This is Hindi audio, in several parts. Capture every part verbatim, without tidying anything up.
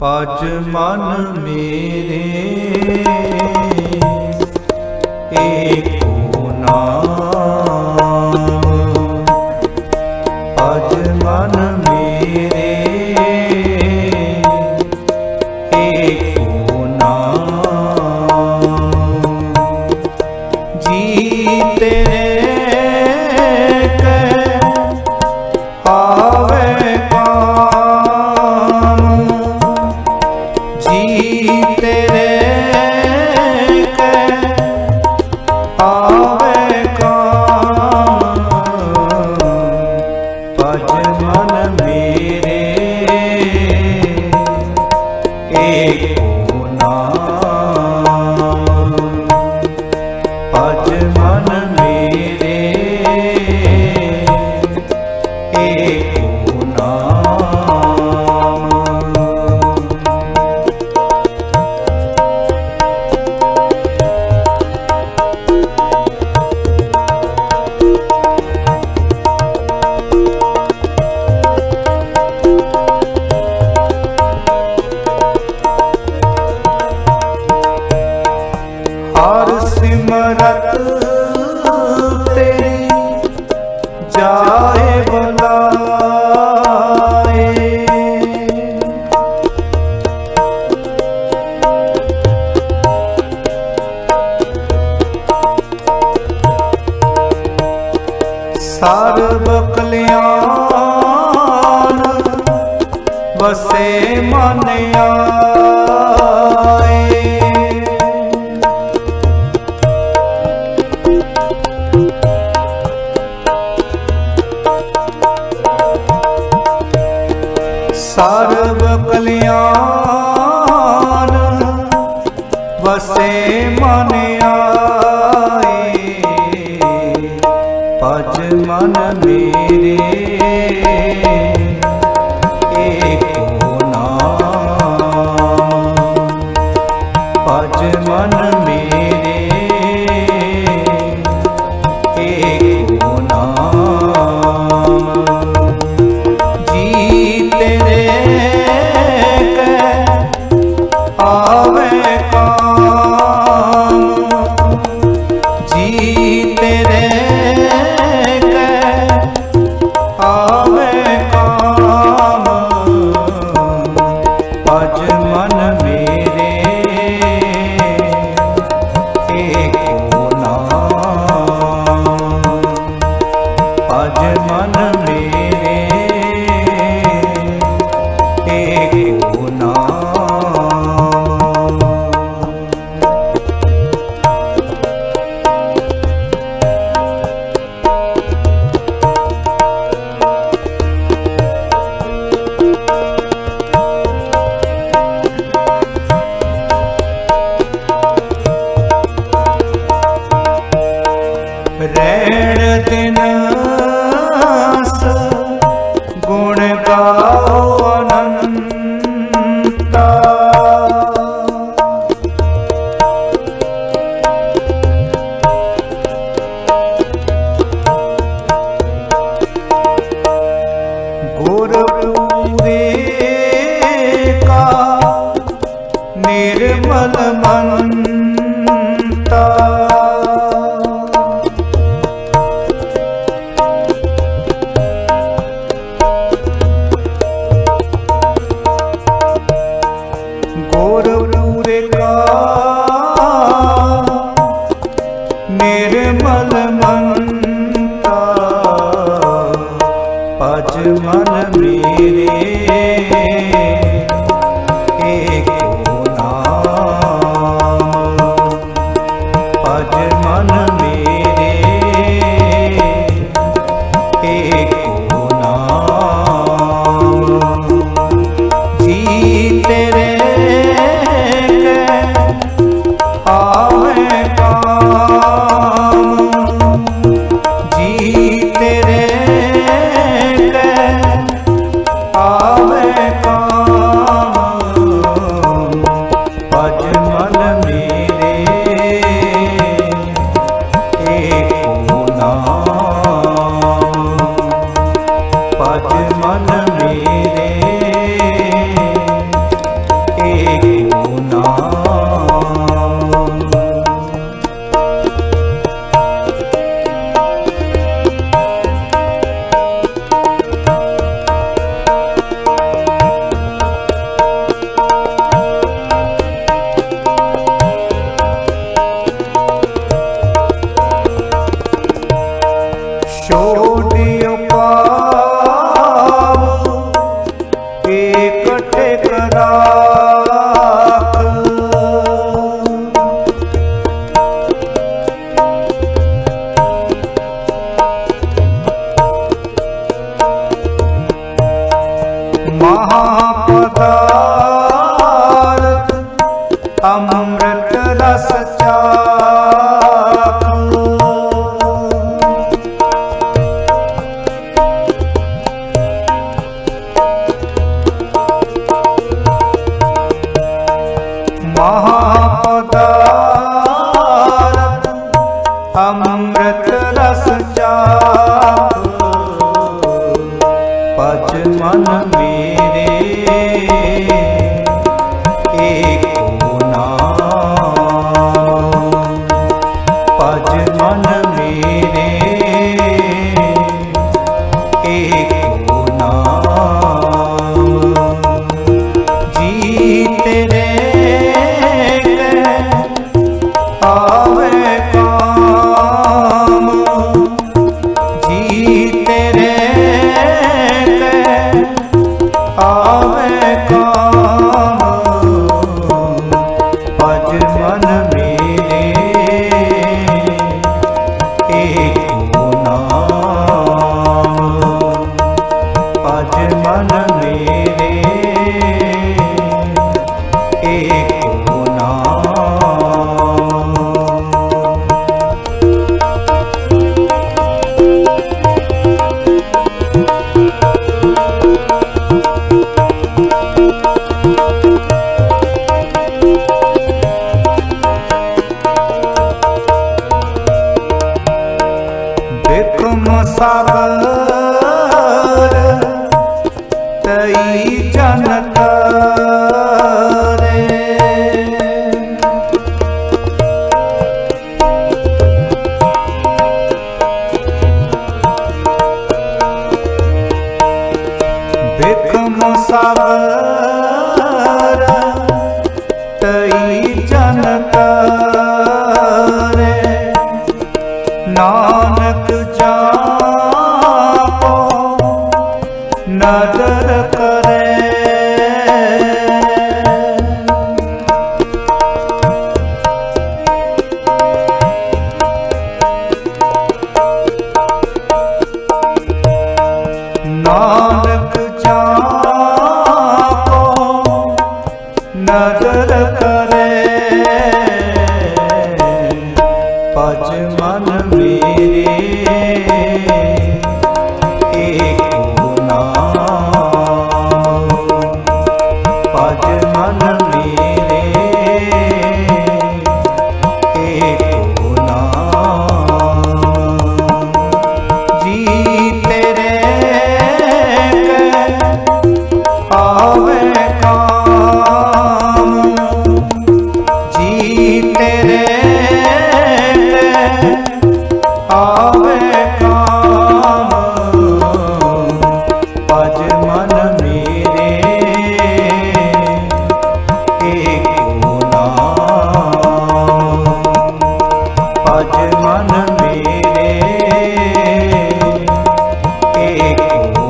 पज मन मेरे एको नाम, पज मन मेरे एको नाम। जी तेरे के आवे काम, जी तेरे के आवे काम। पज मन मेरे एको नाम, पज मन मेरे एको नाम। हर सिमरत तेरी जाए बुलाए, सर्व कल्याण बसे मन आए। सर्व कल्याण बसे मन आए। पज मन मेरे एको नाम, पज मन मेरे एको नाम। जी तेरे के आवे काम, जी तेरे के आवे काम। पज मन मेरे एको नाम, पज मन मेरे एको नाम। रैण दिन गुण गाओ अनंता, गुरपुरे का निर्मल मनता। गुरपुरे का निर्मल मनता। पज मन मेरे एको नाम, पज मन मेरे एको नाम। जी तेरे के आवे काम, जी तेरे के आवे काम। महापदार्थ अमृत रस चाखो। महापदार्थ अमृत रस चाखो। पच मन मेरे एको नाम। पच मन मेरे एको नाम। जीत रे आवे काम। जीत रे आवे काम। पज मन मेरे एको नाम। पज मन मेरे एको नाम। बिक्रम सागर तई जनत रे। बिक्रम सागर तई जनत रे। नानक जाको नदर करे। नानक जाको नदर करे। पच मन मेरे एको नाम। पच मन मेरे एको नाम। जीत रे आवे काम। जीत रे आवे काम। पज मन मेरे एको नाम। पज मन मेरे एको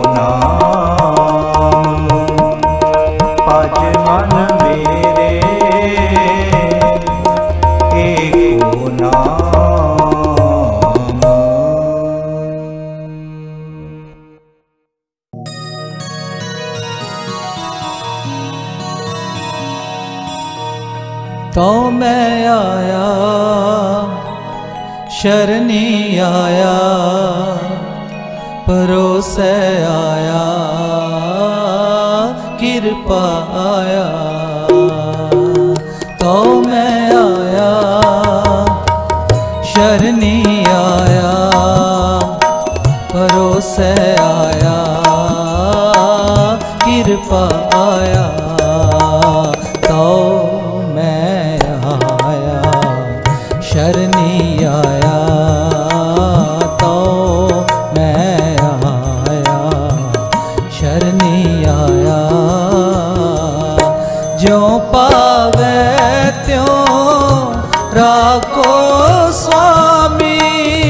नाम। पज मन मेरे एको नाम। तो मैं आया शरणी आया परोसे आया कृपा आया। तो मैं आया शरणी आया परोसे आया कृपा आया। तो शरणी आया तो मैं आया शरणी आया। जो पावे त्यों राखो स्वामी।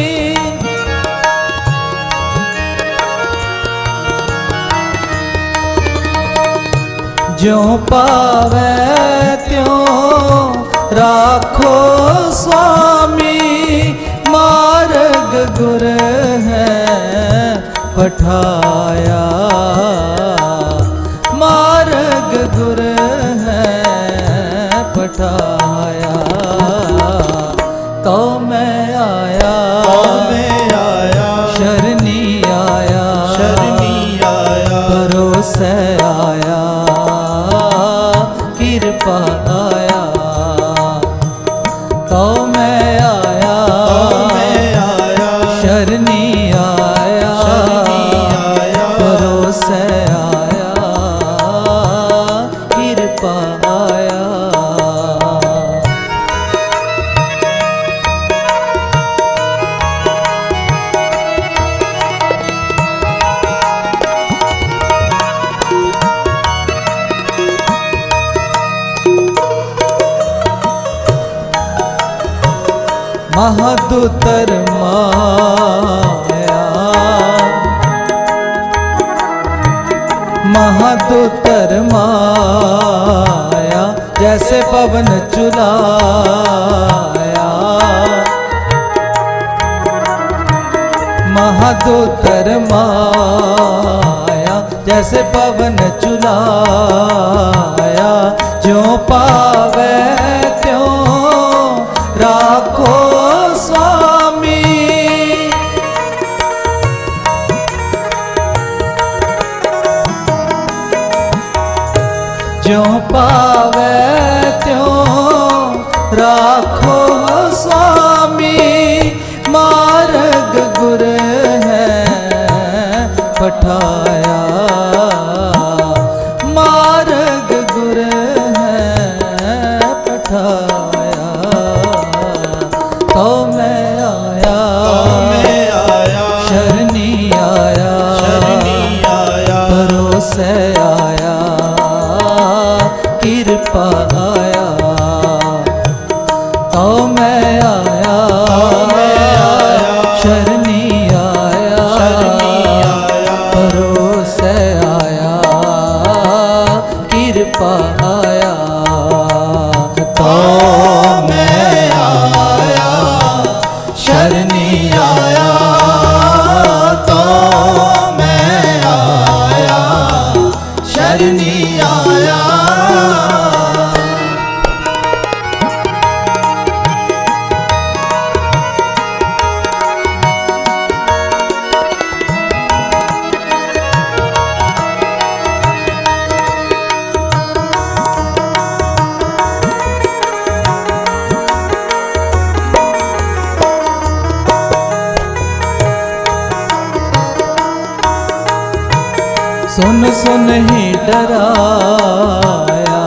जो पावे त्यों राखो स्वामी। मार्ग गुर है पठाया। परोसे आया कृपा आया तो मैं आया शरणी आया परोसे आया कृपा आया। महादुतर माया महादुतर माया जैसे पवन चुलाया महादुतर माया जैसे पवन चुलाया जो पावे त्यों राखो स्वामी जो पावे त्यों राखो स्वामी मार्ग गुर है पठाया मार्ग गुर है पठाया तो मैं आया शरणी आया परोसे आया कृपा आया तो मैं आया शरणी आया परोसे आया कृपा आया तो मैं आया शरणी आया तो मैं आया शरणी आया। सुन सुन ही डराया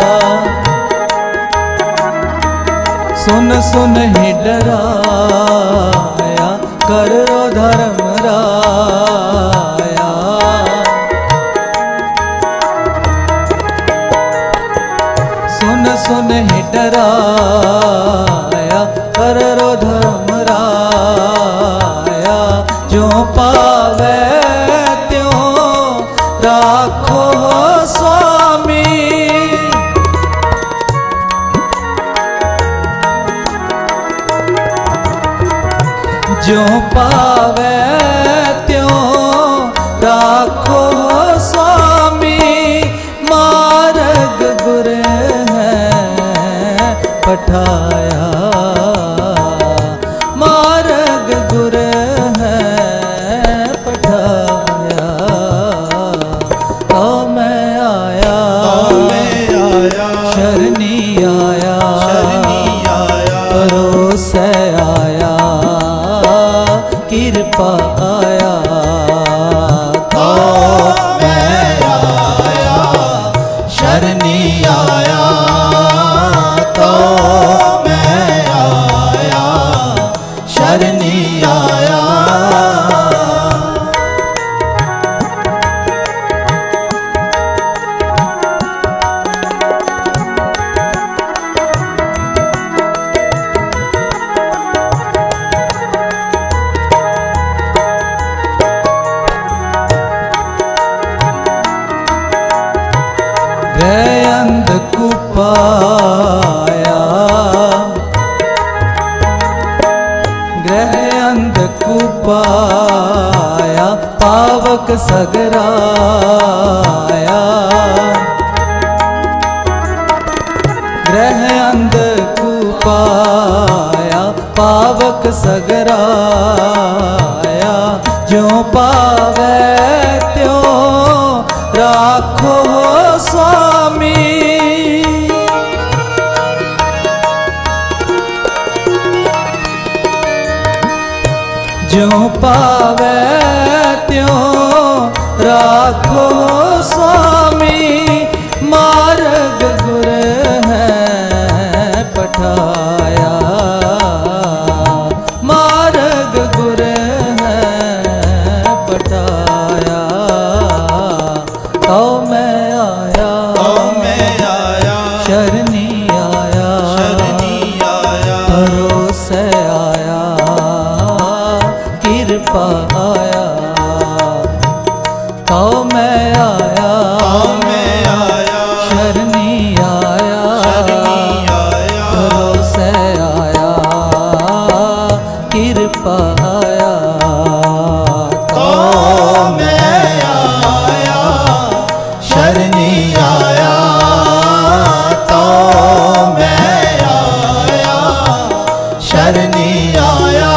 सुन सुन ही डराया करो धर्म राया सुन सुन ही डराया करो धर्म राया जो पावे राखो स्वामी जो पावे त्यों राखो स्वामी मार्ग गुर है पठाया मार्ग गुर है पठाया तो मैं आया शरणी आया परोसे आया कृपा आया तो मैं आया शरणी आया तो मैं आया शरणी आया। गृह अंधकुपाया गृह अंधकुपाया पावक सगराया गृह अंधकुपाया पावक सगराया जो पावे त्यों राखो स्वामी। ज्यों पावे त्यों राखो स्वामी। मार्ग गुर है पठाया, मार्ग गुर है पठाया। तो मैं आया, तो मैं आया, शरणी आया, शरणी आया, भरोसे आया, कृपा आया। तो मैं आया, तो मैं आया, शरणी आया, शरणी आया, भरोसे आया, कृपा आया। तो मैं आया, शरणी आया, तो मैं आया, शरणी आया।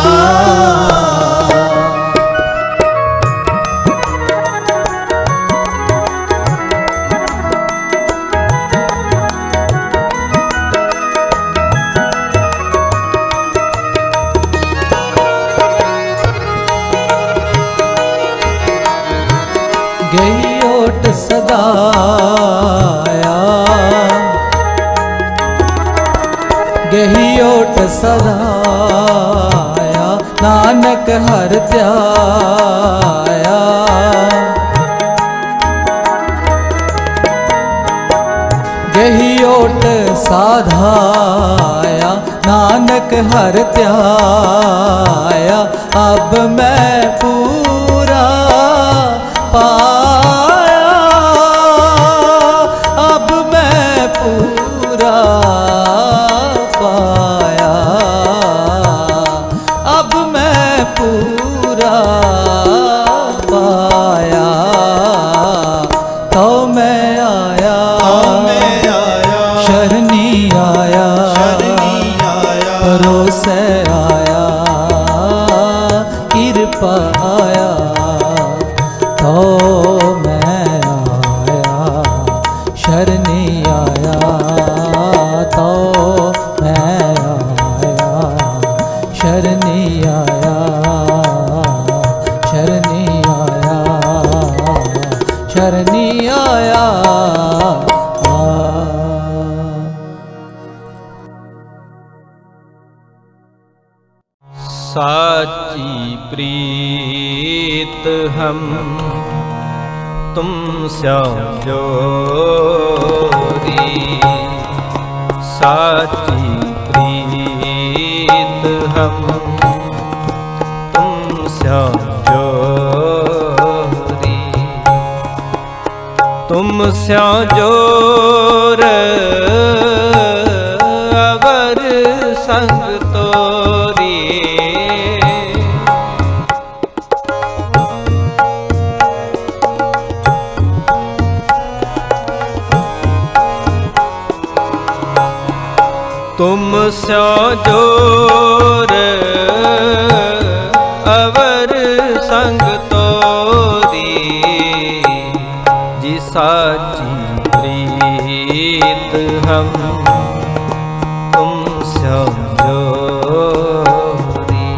गई ओट सदाया, गही ओट सदाया, नानक हर त्याया। गही ओट साधाया, नानक हर त्याया। अब मैं पूरा पाया, अब मैं पूरा पाया, अब मैं पूरा पाया। तो मैं आया, तो मैं आया, शरणी आया, शरणी आया, भरोसे आया, कृपा आया। तो मैं आया, शरणी आया, तो मैं आया, शरणी आया, शरणी आया, शरणी आया। साची प्रीत हम तुम श्याम जोरी। साची प्रीत हम तुम श्याम जोरी। तुम श्याम जोर अवर संग तोरी। तुम स्यो जोर अवर संग तोरी। जी साची प्रीत हम तुम स्यो जोरी।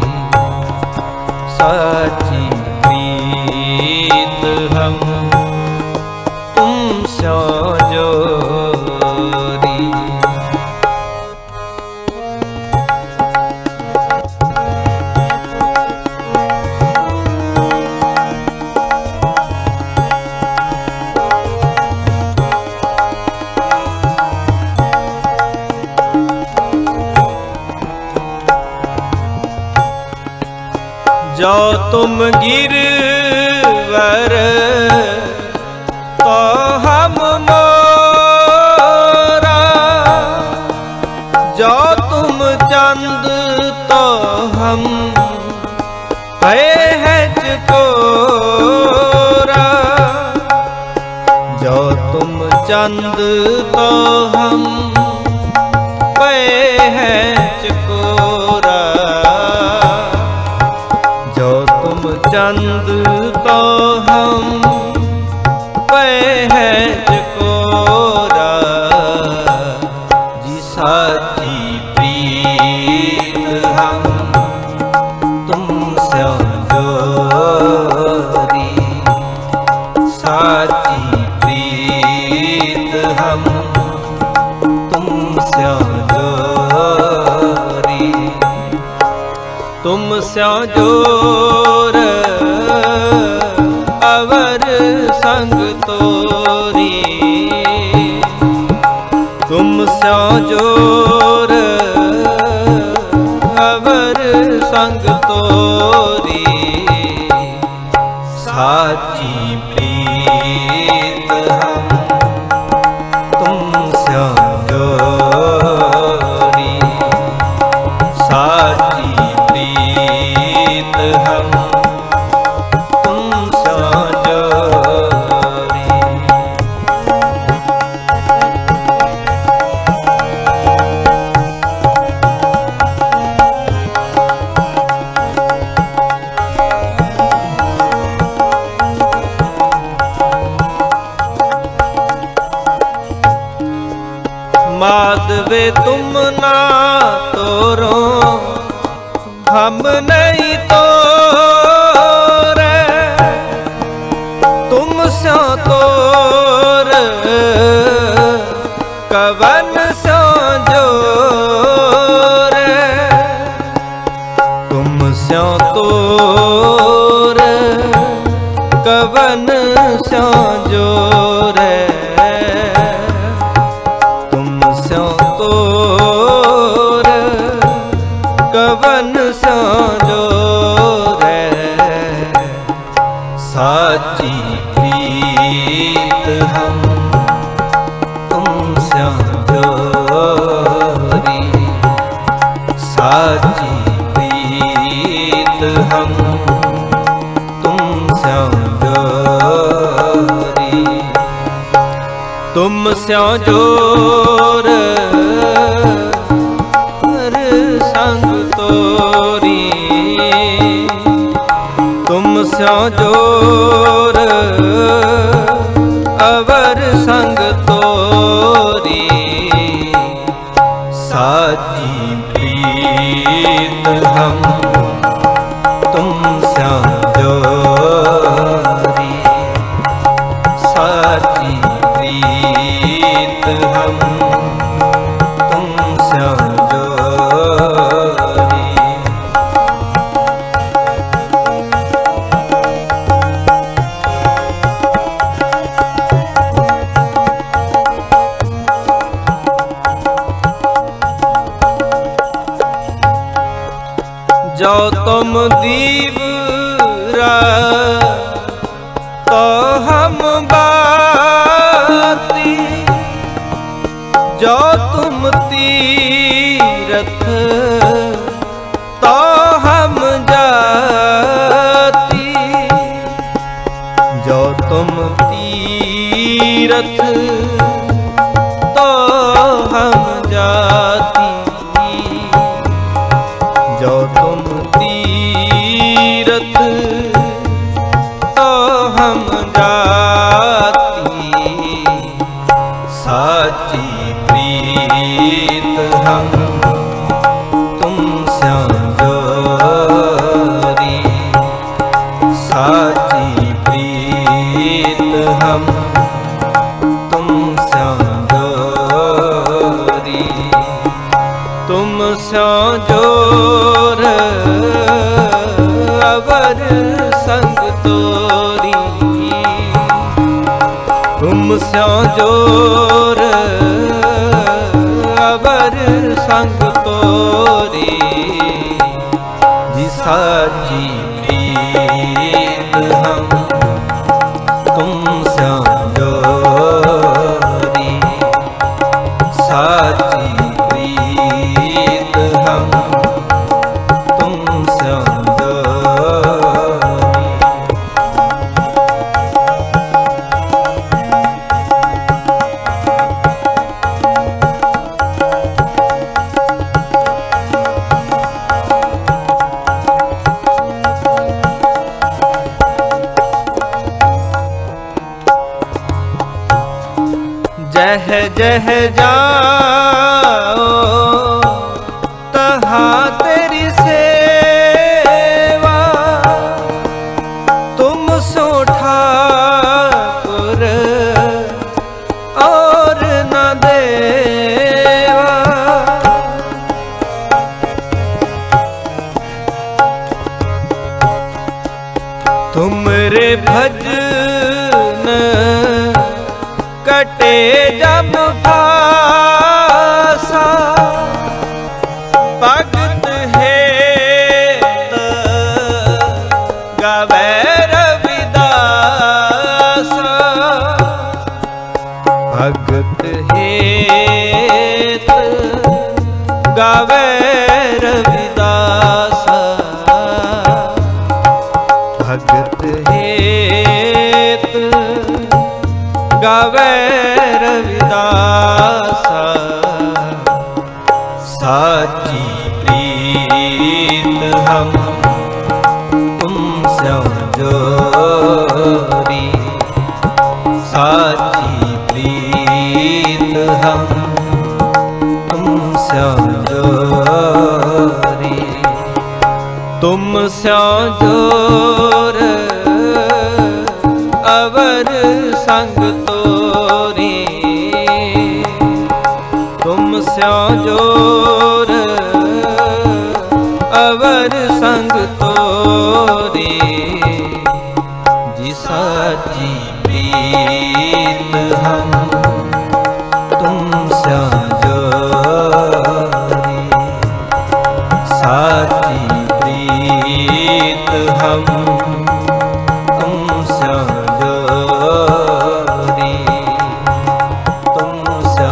साची प्रीत हम तुम स्यो जोरी। जो तुम गिरवर तो हम मोरा। जो तुम चंद तो हम है है चकोरा। जो तुम चंद तो हम पे है चकोरा। जो तुम चंद तो हम पे साची प्रीत हम तुम स्यो जोरी। तुम स्यो जोर अवर संग तोरी। तुम स्यो जोर अवर संग तोरी। साची प्रीत हम तुम स्यो जोरी। साची प्रीत हम तुम स्यो जोरी। माधवे तुम ना तोरो हम नहीं तोरे। तुम स्यो तोर कवन स्यो जोरे। तुम स्यो तोर कवन स्यो जोरे। तोर कवन स्यो जोरे। साची प्रीत हम तुम स्यो जोरी। साची प्रीत हम तुम स्यो जोरी। तुम स्यो जोर अवर संग तोरी। तुम स्यो जोर अवर संग तोरी। साची प्रीत हम तुम स्यो जोरी। साची प्रीत हम तुम स्यो जोरी। जो तुम दीवरा तो हम बाती। जो तुम तीरथ तो हम जाती। जो तुम तीरथ तो हम जाती। जो तुम तीरथ तो हम जाती। साची प्रीत हम तुम स्यो जोरी। साची प्रीत हम तुम स्यो जोरी। तुम स्यो जोर अवर संग तोरी। तुम स्यो जोर अवर संग तोरी। जी साची प्रीत हम तुम स्यो जोरी। साची प्रीत हम तुम स्यो जोरी। जह जह जाओ तहाँ तेरी सेवा। तुम सो ठाकुर कटे जब फासा भगत हेत गावे रविदास भगत हेत गावे रविदास भगत हेत गावे रविदास साची प्रीत हम तुमसे जोरी साची प्रीत हम तुमसे जोरी तुमसे जोर अवर संग तोरी तुमसे जोर अवर संग तोरी जी साची प्रीत हम तुमसे जोरी साची प्रीत हम तुमसे जोरी तुमसे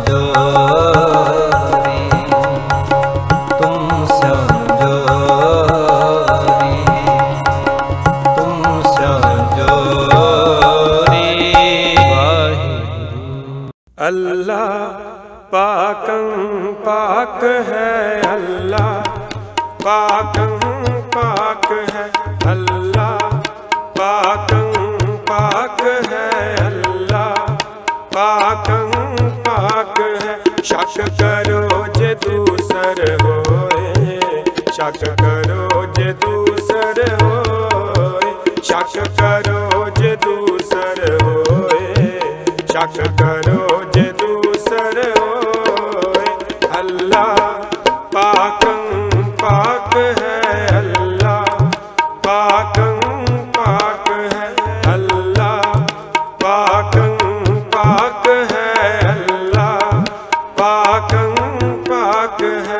जोरी तुमसे जोरी तुमसे जोरी वाहिगुरु। अल्लाह पाकं पाक है अल्लाह पाकं पाक है अल्लाह पाकं पाक है अल्लाह पाकं पाक है शक करो जे दूसर होए शक करो जे दूसर होए शक करो जे दूसर होए शक करो जे दूसर होए अल्लाह पाकं पाक है अल्लाह पाकं पाक है अल्लाह पाकं पाक है अल्लाह पाकं पाक है।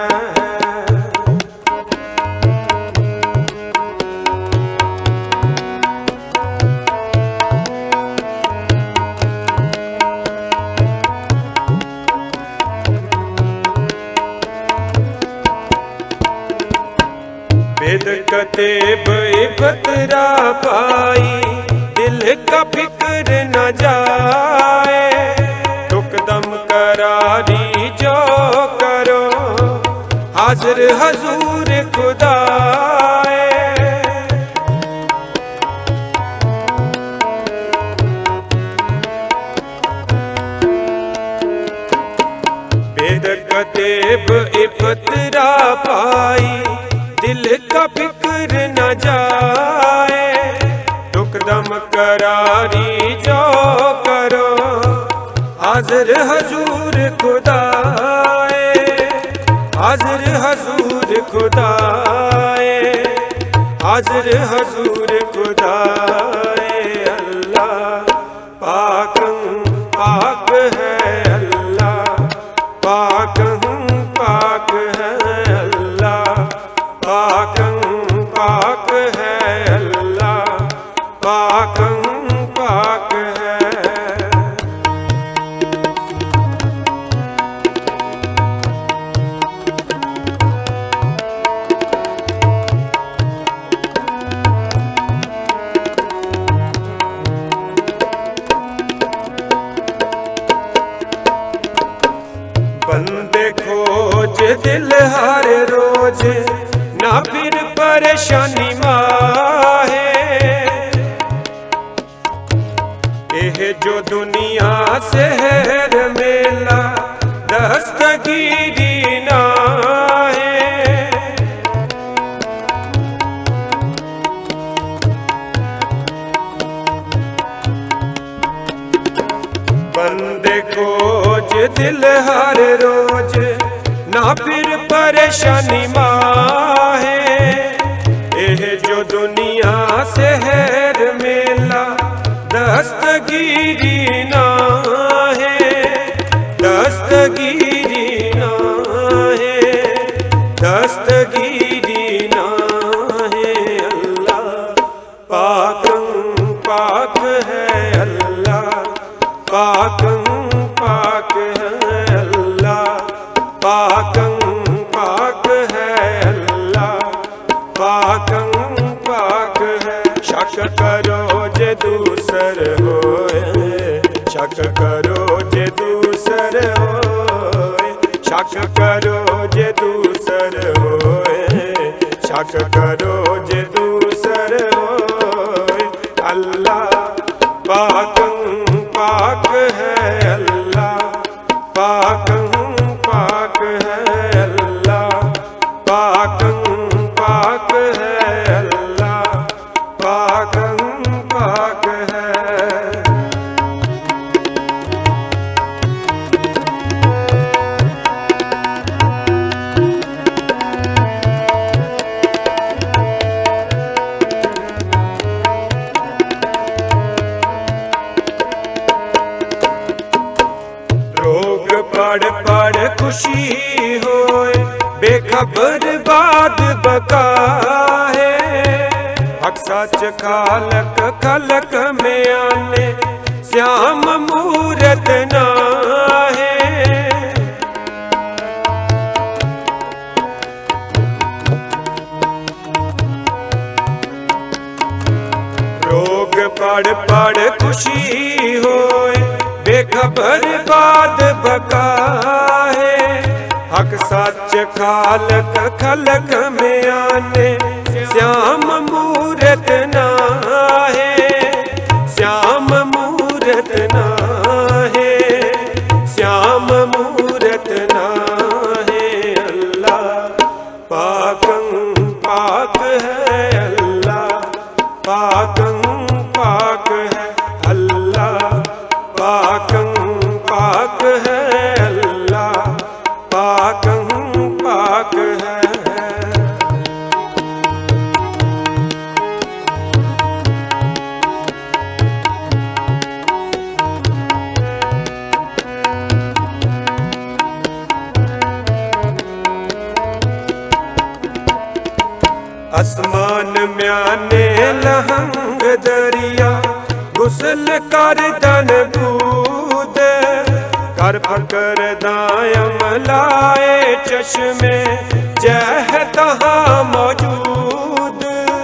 वेद कतेब इबतरा पाई दिल का फिक्र न जाए तुकदम करारी जो करो हाजिर हजूर खुदाए वेद कतेब इबतरा पाई दिल का फिक्र न जाए तुकदम करारी जो करो हाजिर हजूर खुदाए हाजिर हजूर खुदाए हाजिर हजूर खुदाए अल्लाह पाकं पाक है अल्लाह पाकं पाक है अल्लाह पाकं पाक है अल्लाह पाकं पाक है। बंदे खोज दिल हर रोज ना फिर परेशानी माहे एह जो दुनिया से है मेला दस्तगीरी ना है बंदे खोज दिल हर रोज ना फिर परेशानी माहे एह जो दुनिया से है मेला दस्तगीरी ना पाकं पाक है अल्लाह, पाकं पाक है अल्लाह, पाकं पाक है। शक करो जे दूसर होए, शक करो जे दूसर होए, शक करो जे दूसर होए, शक करो जे दूसर होए। अल्लाह पाकं पाक है अल्लाह, पाकं पाक है अल्लाह, पाकं पाक है अल्लाह, पाकं पाक है। रोग पड़ पड़ खुशी होए, बेखबर बाद बका है। हक सच खालक खलक में आने, श्याम मूरत ना है। रोग पड़ पड़ खुशी होए, बेखबर बाद बका है। हक सच खालक खलक में आने, श्याम मूरत ना है, श्याम मूरत ना है, श्याम मूरत ना है। अल्लाह पाकं पाक है अल्लाह, पाकं पाक है अल्लाह, पाकं पाक है अल्लाह, पाकं पाक है। आसमान म्याने लहंग दरिया, गुसल कर दन बूद, कर फकर दायम लाए चश्मे, जह तहाँ मौजूद।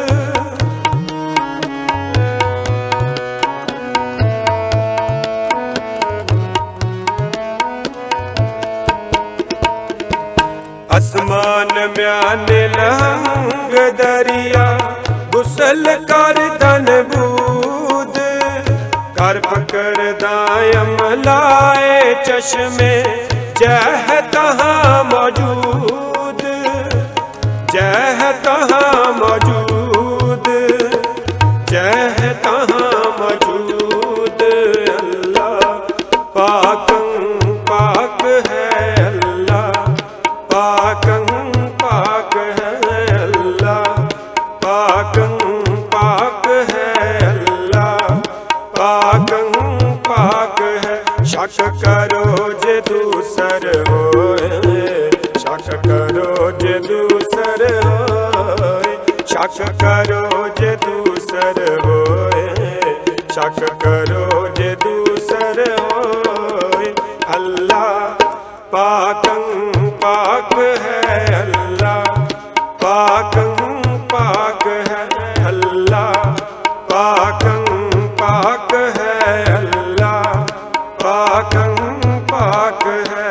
आसमान म्याने लहंग दरिया, गुसल कर दन बूद, कर फकर दायम लाए चश्मे, जह तहाँ मौजूद, जह तहाँ मौजूद, जह तहाँ मौजूद। अल्लाह पाकं पाक है अल्लाह, पाकं पाक है अल्लाह, पाकं पाक है अल्लाह, पाकं पाक है। शक करो जे दूसर होए, शक करो जे दूसर होए, शक करो जे दूसर होए, शक करो जे दूसर होए। अल्लाह पाकं पाक है अल्लाह, पाकं पाक है अल्लाह, पाकं पाक है अल्लाह, पाकं पाक है।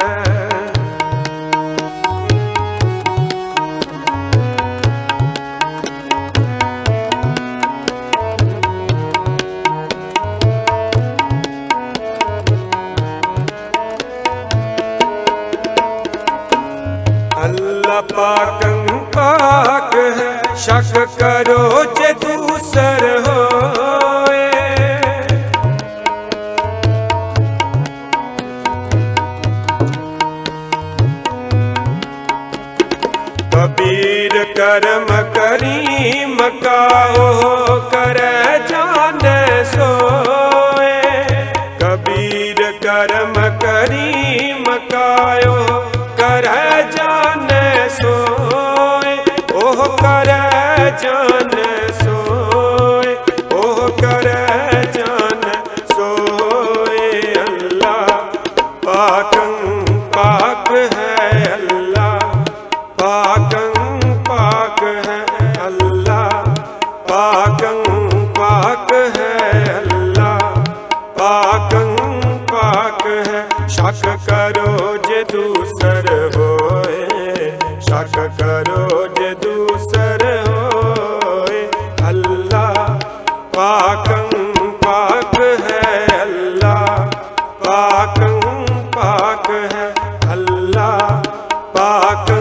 अल्लाह पाकं पाक है, शक करो जे दूसर होए। कबीर करम करीम का ओ करे जाने सोए, कबीर करम करीम का ओ करे जाने सोए, ओह करे जाने सोए, ओह करे जाने सोए। पाकं पाक है अल्लाह, पाकं पाक है अल्लाह, पाकं पाक है अल्लाह, पाकं पाक है। शक करो जे दूसर होए, शक करो जे दूसर होए, अल्लाह पाकं पाक है अल्लाह, पाकं पाक है अल्लाह, पाकं